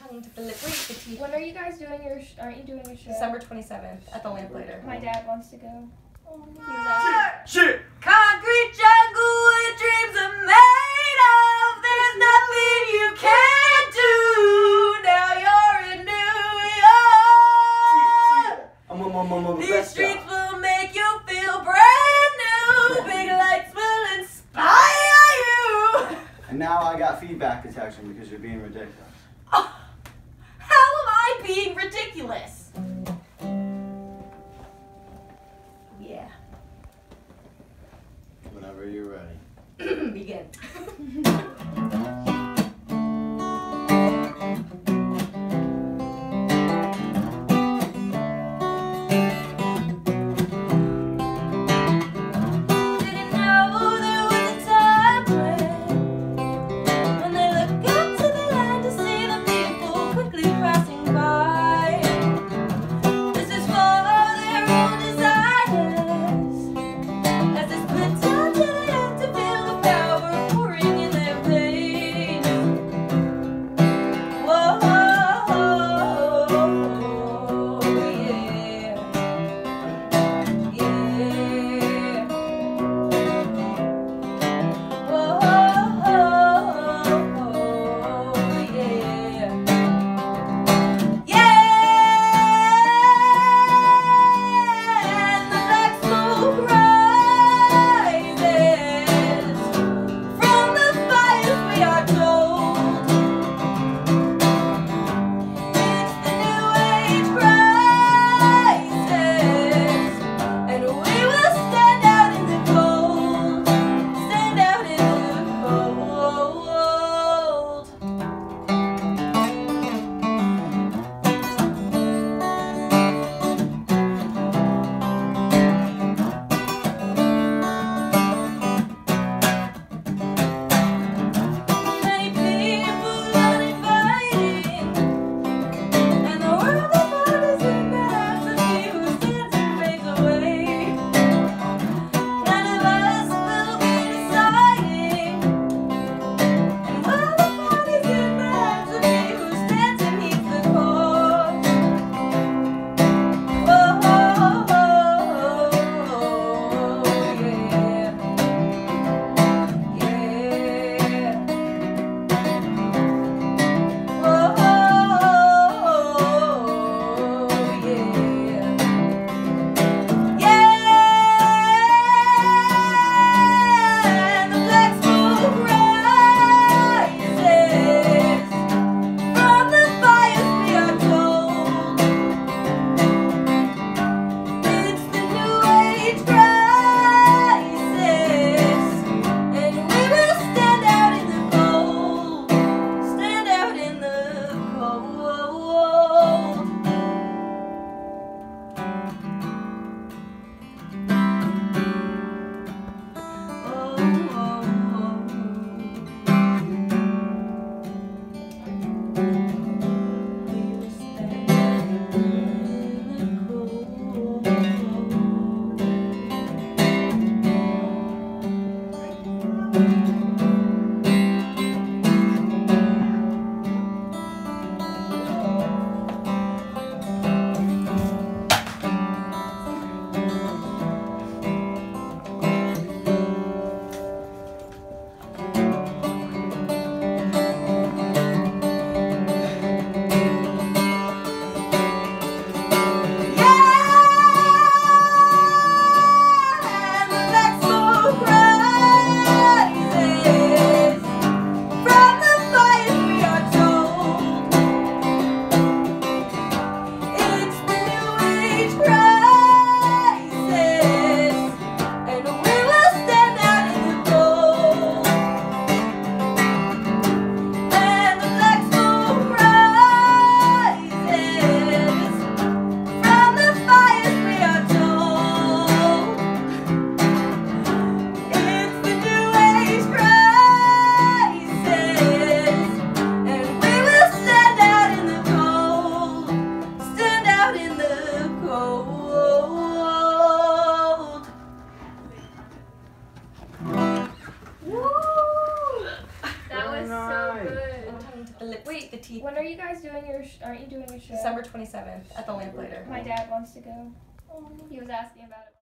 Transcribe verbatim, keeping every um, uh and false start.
tongue to filigree the teeth. When are you guys doing your? Sh aren't you doing your show? December twenty-seventh at the Lamplighter. My dad wants to go. Oh, he was Shit! Shit! Concrete jungle where dreams are made of. There's nothing you can't do. Now you're in New York. I'm a, I'm a, I'm a These best streets guy. will make you feel brand new. Big lights will inspire you. And now I got feedback detection because you're being ridiculous. Oh, how am I being ridiculous? Yeah. Whenever you're ready. Begin. Whoa. you guys doing your? Sh- aren't you doing a show? December twenty-seventh at the Lamplighter. My dad wants to go. He was asking about it.